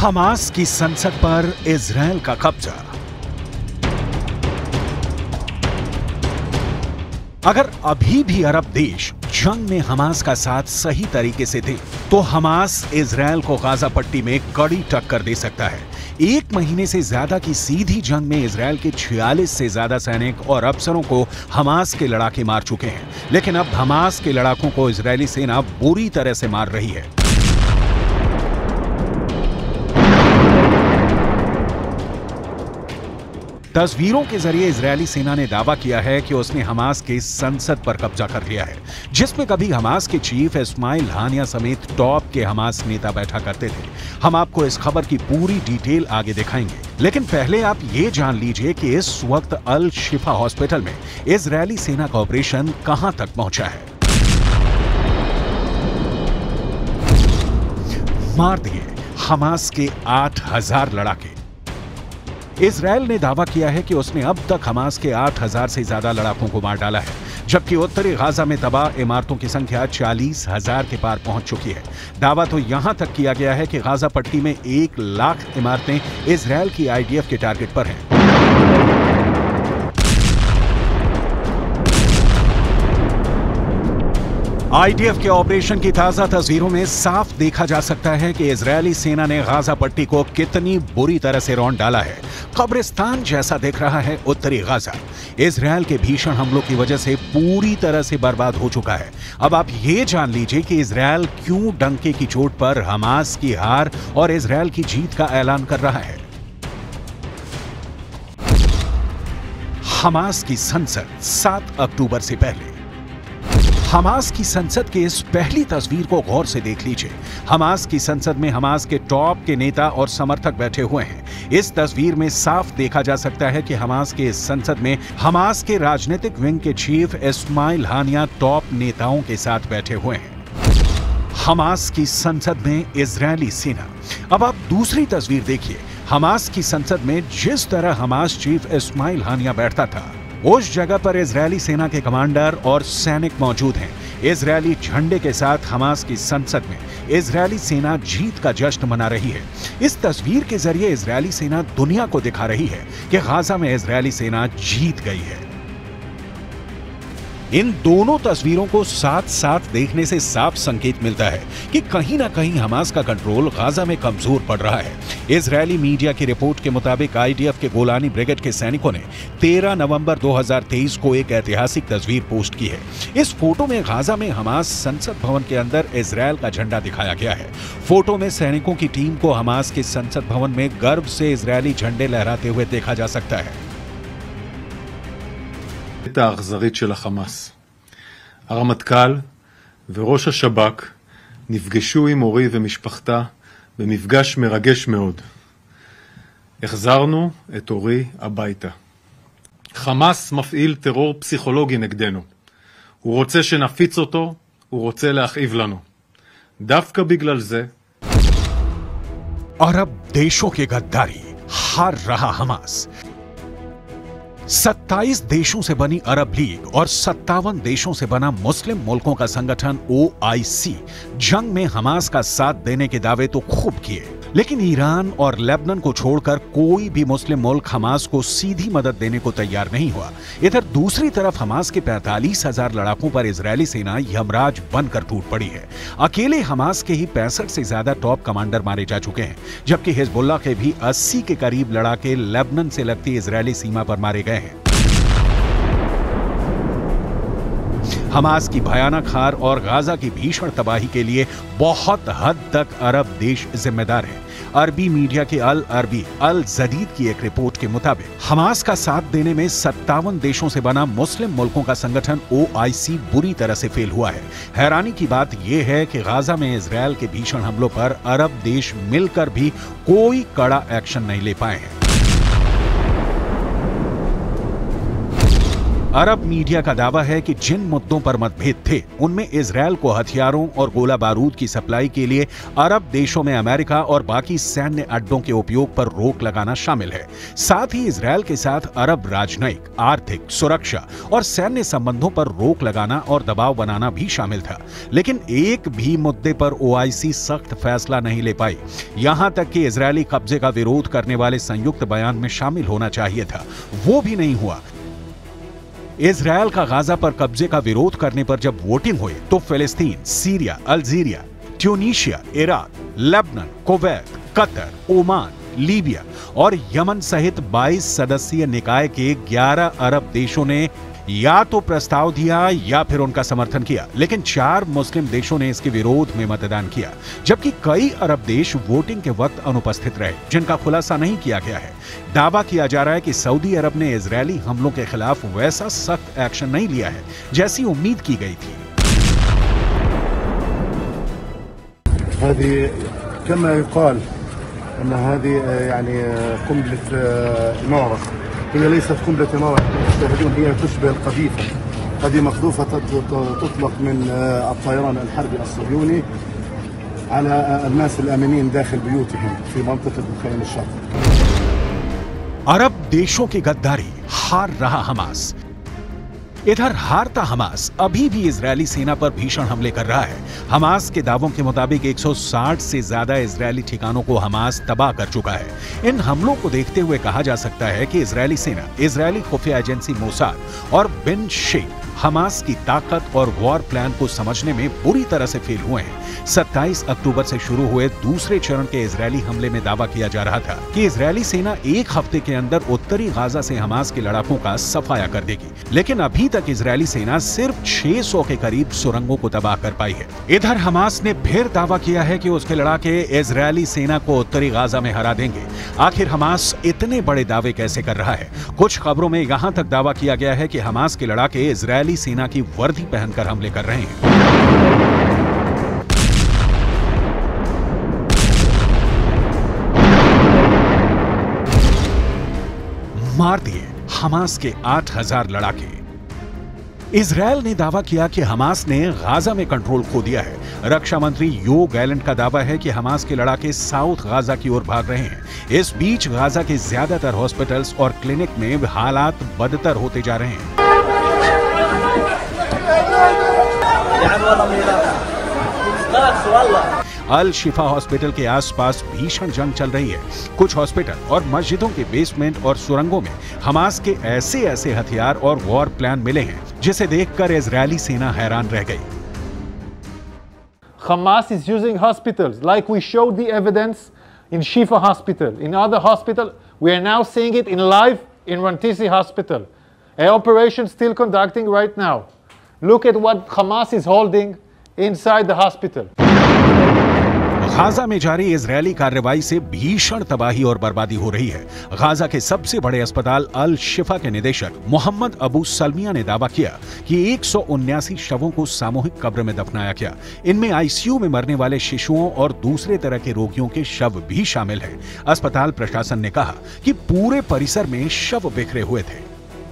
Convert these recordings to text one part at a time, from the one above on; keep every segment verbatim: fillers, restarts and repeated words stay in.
Hamas की संसद पर इजरायल का कब्जा। अगर अभी भी अरब देश जंग में हमास का साथ सही तरीके से दे तो हमास इजरायल को गाजा पट्टी में कड़ी टक्कर दे सकता है। एक महीने से ज्यादा की सीधी जंग में इजरायल के छियालीस से ज्यादा सैनिक और अफसरों को हमास के लड़ाके मार चुके हैं, लेकिन अब हमास के लड़ाकों को इजरायली सेना बुरी तरह से मार रही है। तस्वीरों के जरिए इजरायली सेना ने दावा किया है कि उसने हमास के संसद पर कब्जा कर लिया है, जिसमें कभी हमास के चीफ इस्माइल हानिया समेत टॉप के हमास नेता बैठा करते थे। हम आपको इस खबर की पूरी डिटेल आगे दिखाएंगे, लेकिन पहले आप ये जान लीजिए कि इस वक्त अल शिफा हॉस्पिटल में इजरायली सेना का ऑपरेशन कहां तक पहुंचा है। मार दिए हमास के आठ हजार लड़ाके। इजरायल ने दावा किया है कि उसने अब तक हमास के आठ हजार से ज्यादा लड़ाकों को मार डाला है, जबकि उत्तरी गाजा में तबाह इमारतों की संख्या चालीस हजार के पार पहुंच चुकी है। दावा तो यहां तक किया गया है कि गाजा पट्टी में एक लाख इमारतें इजरायल की आईडीएफ के टारगेट पर हैं। आईडीएफ के ऑपरेशन की ताजा तस्वीरों में साफ देखा जा सकता है कि इजरायली सेना ने गाजा पट्टी को कितनी बुरी तरह से रौंद डाला है। कब्रिस्तान जैसा दिख रहा है उत्तरी गाजा। इजरायल के भीषण हमलों की वजह से पूरी तरह से बर्बाद हो चुका है। अब आप ये जान लीजिए कि इजरायल क्यों डंके की चोट पर हमास की हार और इजरायल की जीत का ऐलान कर रहा है। हमास की संसद सात अक्टूबर से पहले। हमास की संसद की इस पहली तस्वीर को गौर से देख लीजिए। हमास की संसद में हमास के टॉप के नेता और समर्थक बैठे हुए हैं। इस तस्वीर में साफ देखा जा सकता है कि हमास के इस संसद में हमास के राजनीतिक विंग के चीफ इस्माइल हानिया टॉप नेताओं के साथ बैठे हुए हैं। हमास की संसद में इजरायली सेना। अब आप दूसरी तस्वीर देखिए। हमास की संसद में जिस तरह हमास चीफ इस्माइल हानिया बैठता था, उस जगह पर इजरायली सेना के कमांडर और सैनिक मौजूद हैं। इजरायली झंडे के साथ हमास की संसद में इजरायली सेना जीत का जश्न मना रही है। इस तस्वीर के जरिए इजरायली सेना दुनिया को दिखा रही है कि गाजा में इजरायली सेना जीत गई है। इन दोनों तस्वीरों को साथ साथ देखने से साफ संकेत मिलता है कि कहीं ना कहीं हमास का कंट्रोल गाजा में कमजोर पड़ रहा है। इजरायली मीडिया की रिपोर्ट के मुताबिक आईडीएफ के गोलानी ब्रिगेड के सैनिकों ने तेरह नवंबर दो हज़ार तेईस को एक ऐतिहासिक तस्वीर पोस्ट की है। इस फोटो में गाजा में हमास संसद भवन के अंदर इजरायल का झंडा दिखाया गया है। फोटो में सैनिकों की टीम को हमास के संसद भवन में गर्व से इजरायली झंडे लहराते हुए देखा जा सकता है। האכזרית של החמאס. הרמטכ"ל וראש השב"כ נפגשו עם אורי ומשפחתה במפגש מרגש מאוד. החזרנו את אורי הביתה. חמאס מפעיל טרור פסיכולוגי נגדנו. הוא רוצה שנפיץ אותו, הוא רוצה להכאיב לנו. דווקא בגלל זה अरब देशों की गद्दारी हार रहा हमास। सत्ताईस देशों से बनी अरब लीग और सत्तावन देशों से बना मुस्लिम मुल्कों का संगठन ओ आई सी जंग में हमास का साथ देने के दावे तो खूब किए, लेकिन ईरान और लेबनान को छोड़कर कोई भी मुस्लिम मुल्क हमास को सीधी मदद देने को तैयार नहीं हुआ। इधर दूसरी तरफ हमास के पैंतालीस हजार लड़ाकों पर इजरायली सेना यमराज बनकर टूट पड़ी है। अकेले हमास के ही पैंसठ से ज्यादा टॉप कमांडर मारे जा चुके हैं, जबकि हिजबुल्लाह के भी अस्सी के करीब लड़ाके लेबनान से लगती इजरायली सीमा पर मारे गए हैं। हमास की भयानक हार और गाजा की भीषण तबाही के लिए बहुत हद तक अरब देश जिम्मेदार हैं। अरबी मीडिया के अल अरबी अल जदीद की एक रिपोर्ट के मुताबिक हमास का साथ देने में सत्तावन देशों से बना मुस्लिम मुल्कों का संगठन ओ आई सी बुरी तरह से फेल हुआ है। हैरानी की बात यह है कि गाजा में इजरायल के भीषण हमलों पर अरब देश मिलकर भी कोई कड़ा एक्शन नहीं ले पाए हैं। अरब मीडिया का दावा है कि जिन मुद्दों पर मतभेद थे उनमें इजरायल को हथियारों और गोला बारूद की सप्लाई के लिए अरब देशों में अमेरिका और बाकी सैन्य अड्डों के उपयोग पर रोक लगाना शामिल है। साथ ही इजरायल के साथ अरब राजनयिक, आर्थिक, सुरक्षा और सैन्य संबंधों पर रोक लगाना और दबाव बनाना भी शामिल था। लेकिन एक भी मुद्दे पर ओआईसी सख्त फैसला नहीं ले पाई। यहां तक कि इजरायली कब्जे का विरोध करने वाले संयुक्त बयान में शामिल होना चाहिए था, वो भी नहीं हुआ। इजरायल का गाजा पर कब्जे का विरोध करने पर जब वोटिंग हुई तो Palestine, Syria, Algeria, Tunisia, Iraq, Lebanon, Kuwait, Qatar, Oman, Libya और यमन सहित बाईस सदस्यीय निकाय के ग्यारह अरब देशों ने या तो प्रस्ताव दिया या फिर उनका समर्थन किया, लेकिन चार मुस्लिम देशों ने इसके विरोध में मतदान किया, जबकि कई अरब देश वोटिंग के वक्त अनुपस्थित रहे, जिनका खुलासा नहीं किया गया है। दावा किया जा रहा है कि सऊदी अरब ने इजरायली हमलों के खिलाफ वैसा सख्त एक्शन नहीं लिया है जैसी उम्मीद की गई थी। هذه كما يقال أن هذه يعني قنبلة إنارة. هي ليست قنبلة إنارة، تشاهدون هي تشبه القذيفة. هذه مقذوفة تطلق من الطيران الحربي الصهيوني على الناس الآمنين داخل بيوتهم في منطقة الخليج الشرقي. अरब देशों की गद्दारी, हार रहा हमास। इधर हारता हमास अभी भी इजरायली सेना पर भीषण हमले कर रहा है। हमास के दावों के मुताबिक एक सौ साठ से ज्यादा इजरायली ठिकानों को हमास तबाह कर चुका है। इन हमलों को देखते हुए कहा जा सकता है कि इजरायली सेना, इजरायली खुफिया एजेंसी मोसाद और बिन शेख हमास की ताकत और वॉर प्लान को समझने में बुरी तरह से फेल हुए हैं। सत्ताईस अक्टूबर से शुरू हुए दूसरे चरण के इजरायली हमले में दावा किया जा रहा था कि इजरायली सेना एक हफ्ते के अंदर उत्तरी गाजा से हमास के लड़ाकों का सफाया कर देगी, लेकिन अभी तक इजरायली सेना सिर्फ छह सौ के करीब सुरंगों को तबाह कर पाई है। इधर हमास ने फिर दावा किया है कि उसके लड़ाके इजरायली सेना को उत्तरी गाजा में हरा देंगे। आखिर हमास इतने बड़े दावे कैसे कर रहा है? कुछ खबरों में यहां तक दावा किया गया है कि हमास के लड़ाके इजरायली सेना की वर्दी पहनकर हमले कर रहे हैं। मार दिए हमास के आठ हजार लड़ाके। इजरायल ने दावा किया कि हमास ने गाजा में कंट्रोल खो दिया है। रक्षा मंत्री यो गैलेंट का दावा है कि हमास के लड़ाके साउथ गाजा की ओर भाग रहे हैं। इस बीच गाजा के ज्यादातर हॉस्पिटल्स और क्लिनिक में हालात बदतर होते जा रहे हैं। अल शिफा हॉस्पिटल के आसपास भीषण जंग चल रही है। कुछ हॉस्पिटल और मस्जिदों के बेसमेंट और सुरंगों में हमास के ऐसे ऐसे हथियार और वॉर प्लान मिले हैं जिसे देखकर इजरायली सेना हैरान रह गई। Hamas is using hospitals like we showed the evidence in Shifa Hospital. In other hospital, we are now seeing it in live in Rantisi Hospital. An operation still conducting right now. Look at what Hamas is holding inside the hospital. Gaza में जारी Israeli कार्रवाई से भीषण तबाही और बर्बादी हो रही है। गाजा के सबसे बड़े अस्पताल अल शिफा के निदेशक मोहम्मद अबू सलमिया ने दावा किया कि एक सौ उन्यासी शवों को सामूहिक कब्र में दफनाया गया। इनमें आईसीयू में मरने वाले शिशुओं और दूसरे तरह के रोगियों के शव भी शामिल हैं। अस्पताल प्रशासन ने कहा कि पूरे परिसर में शव बिखरे हुए थे।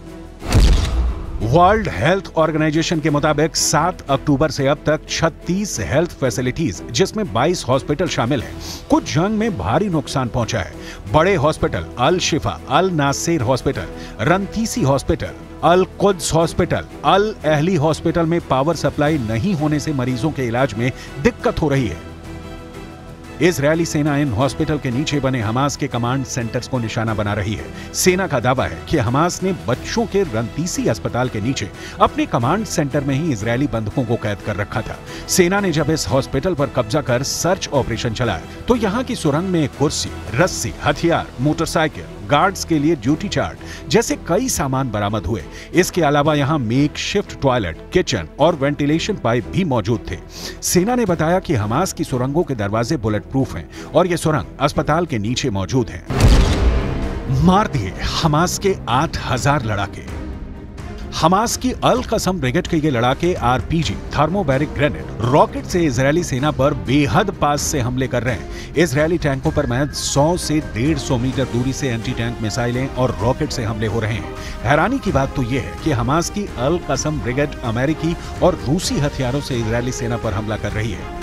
वर्ल्ड हेल्थ ऑर्गेनाइजेशन के मुताबिक सात अक्टूबर से अब तक छत्तीस हेल्थ फैसिलिटीज, जिसमें बाईस हॉस्पिटल शामिल हैं, कुछ जंग में भारी नुकसान पहुंचा है। बड़े hospital Al Shifa, Al Nasser hospital, Rantisi hospital, Al Quds hospital, Al Ahli hospital में पावर सप्लाई नहीं होने से मरीजों के इलाज में दिक्कत हो रही है। इजरायली सेना इन हॉस्पिटल के नीचे बने हमास के कमांड सेंटर्स को निशाना बना रही है। सेना का दावा है कि हमास ने बच्चों के रंतीसी अस्पताल के नीचे अपने कमांड सेंटर में ही इजरायली बंधकों को कैद कर रखा था। सेना ने जब इस हॉस्पिटल पर कब्जा कर सर्च ऑपरेशन चलाया तो यहाँ की सुरंग में कुर्सी, रस्सी, हथियार, मोटरसाइकिल, गार्ड्स के लिए ड्यूटी चार्ट जैसे कई सामान बरामद हुए। इसके अलावा यहाँ मेकशिफ्ट टॉयलेट, किचन और वेंटिलेशन पाइप भी मौजूद थे। सेना ने बताया कि हमास की सुरंगों के दरवाजे बुलेट प्रूफ हैं और ये सुरंग अस्पताल के नीचे मौजूद है। मार दिए हमास के आठ हजार लड़ाके। हमास की अल कसम ब्रिगेड के ये लड़ाके आरपीजी, थर्मोबैरिक ग्रेनेड, रॉकेट से इजरायली सेना पर बेहद पास से हमले कर रहे हैं। इजरायली टैंकों पर महज सौ से डेढ़ सौ मीटर दूरी से एंटी टैंक मिसाइलें और रॉकेट से हमले हो रहे हैं। हैरानी की बात तो यह है कि हमास की अल कसम ब्रिगेड अमेरिकी और रूसी हथियारों से इजरायली सेना पर हमला कर रही है।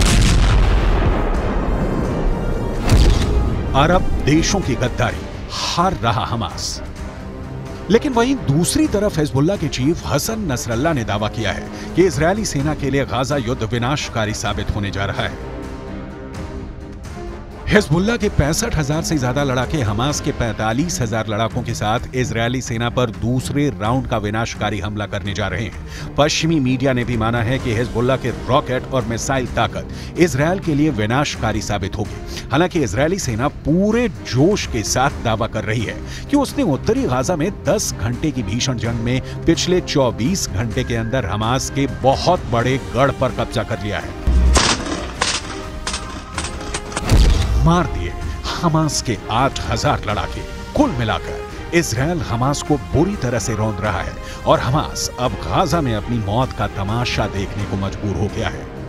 अरब देशों की गद्दारी, हार रहा हमास। लेकिन वहीं दूसरी तरफ हिजबुल्लाह के चीफ हसन नसरल्लाह ने दावा किया है कि इजरायली सेना के लिए गाजा युद्ध विनाशकारी साबित होने जा रहा है। हिजबुल्लाह के पैंसठ हजार से ज्यादा लड़ाके हमास के पैंतालीस हजार लड़ाकों के साथ इजरायली सेना पर दूसरे राउंड का विनाशकारी हमला करने जा रहे हैं। पश्चिमी मीडिया ने भी माना है कि हिजबुल्लाह के रॉकेट और मिसाइल ताकत इजरायल के लिए विनाशकारी साबित होगी। हालांकि इजरायली सेना पूरे जोश के साथ दावा कर रही है कि उसने उत्तरी गाजा में दस घंटे की भीषण जंग में पिछले चौबीस घंटे के अंदर हमास के बहुत बड़े गढ़ पर कब्जा कर लिया है। मार दिए हमास के आठ हजार लड़ाके। कुल मिलाकर इजरायल हमास को बुरी तरह से रौंद रहा है और हमास अब गाजा में अपनी मौत का तमाशा देखने को मजबूर हो गया है।